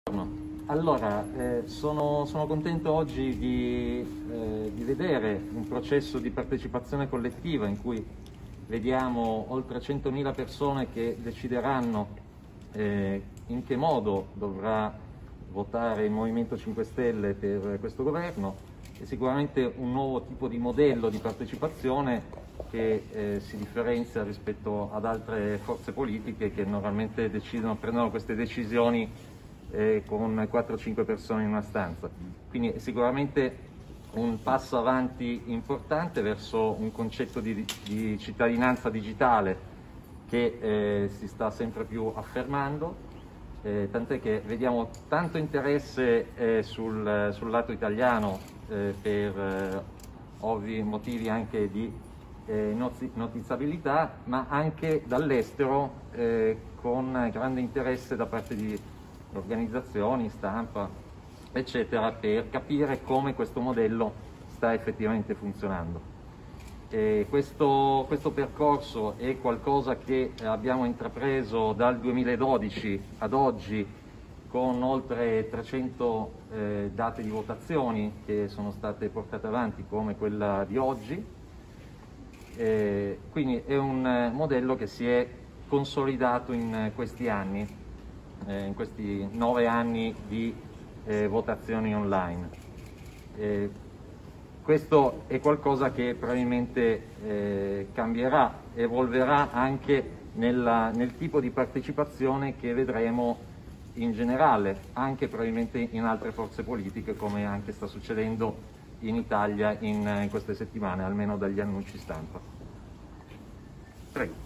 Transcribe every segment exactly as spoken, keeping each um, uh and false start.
Allora, eh, sono, sono contento oggi di, eh, di vedere un processo di partecipazione collettiva in cui vediamo oltre centomila persone che decideranno eh, in che modo dovrà votare il Movimento cinque Stelle per questo governo. È sicuramente un nuovo tipo di modello di partecipazione che eh, si differenzia rispetto ad altre forze politiche che normalmente decidono, prendono queste decisioni eh, con quattro o cinque persone in una stanza. Quindi è sicuramente un passo avanti importante verso un concetto di, di cittadinanza digitale che eh, si sta sempre più affermando, eh, tant'è che vediamo tanto interesse eh, sul, sul lato italiano eh, per eh, ovvi motivi anche di eh, notiziabilità, ma anche dall'estero eh, con grande interesse da parte di organizzazioni, stampa, eccetera, per capire come questo modello sta effettivamente funzionando. E questo, questo percorso è qualcosa che abbiamo intrapreso dal duemiladodici ad oggi con oltre trecento eh, date di votazioni che sono state portate avanti come quella di oggi. Eh, quindi è un modello che si è consolidato in questi anni, eh, in questi nove anni di eh, votazioni online. Eh, questo è qualcosa che probabilmente eh, cambierà, evolverà anche nella, nel tipo di partecipazione che vedremo in generale, anche probabilmente in altre forze politiche, come anche sta succedendo in Italia in, in queste settimane, almeno dagli annunci stampa. Prego.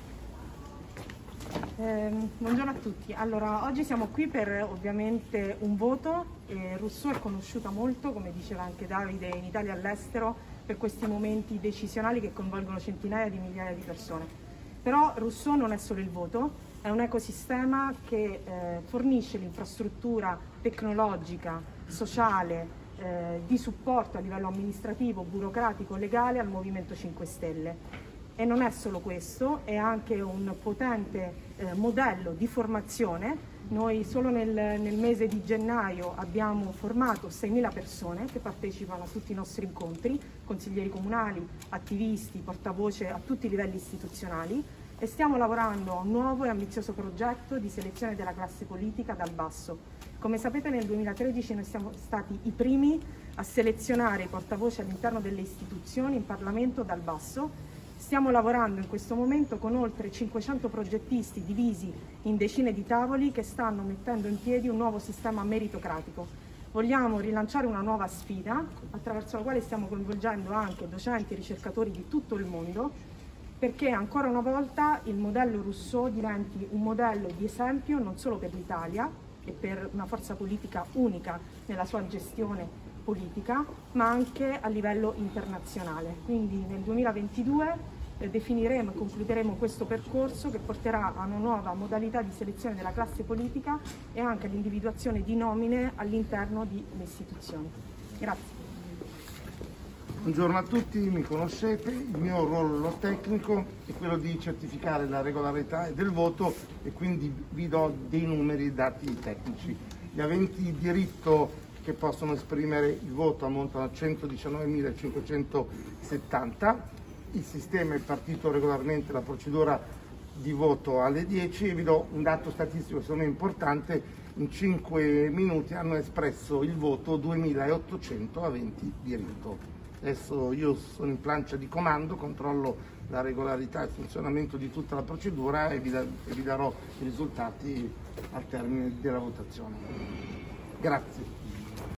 Eh, buongiorno a tutti. Allora, oggi siamo qui per ovviamente un voto. Eh, Rousseau è conosciuta molto, come diceva anche Davide, in Italia e all'estero per questi momenti decisionali che coinvolgono centinaia di migliaia di persone. Però Rousseau non è solo il voto, è un ecosistema che eh, fornisce l'infrastruttura tecnologica, sociale, eh, di supporto a livello amministrativo, burocratico, legale al Movimento cinque Stelle. E non è solo questo, è anche un potente eh, modello di formazione. Noi solo nel, nel mese di gennaio abbiamo formato seimila persone che partecipano a tutti i nostri incontri, consiglieri comunali, attivisti, portavoce a tutti i livelli istituzionali, e stiamo lavorando a un nuovo e ambizioso progetto di selezione della classe politica dal basso. Come sapete, nel duemilatredici noi siamo stati i primi a selezionare i portavoce all'interno delle istituzioni, in Parlamento, dal basso. Stiamo lavorando in questo momento con oltre cinquecento progettisti divisi in decine di tavoli che stanno mettendo in piedi un nuovo sistema meritocratico. Vogliamo rilanciare una nuova sfida attraverso la quale stiamo coinvolgendo anche docenti e ricercatori di tutto il mondo, perché ancora una volta il modello Rousseau diventi un modello di esempio non solo per l'Italia e per una forza politica unica nella sua gestione politica, ma anche a livello internazionale. Quindi nel duemilaventidue eh, definiremo e concluderemo questo percorso che porterà a una nuova modalità di selezione della classe politica e anche all'individuazione di nomine all'interno delle istituzioni. Grazie. Buongiorno a tutti, mi conoscete, il mio ruolo tecnico è quello di certificare la regolarità del voto e quindi vi do dei numeri e dati tecnici. Gli aventi diritto che possono esprimere il voto ammontano a centodiciannovemilacinquecentosettanta, il sistema è partito regolarmente la procedura di voto alle dieci e vi do un dato statistico secondo me importante: in cinque minuti hanno espresso il voto duemilaottocento aventi diritto. Adesso io sono in plancia di comando, controllo la regolarità e il funzionamento di tutta la procedura e vi, da, e vi darò i risultati al termine della votazione. Grazie.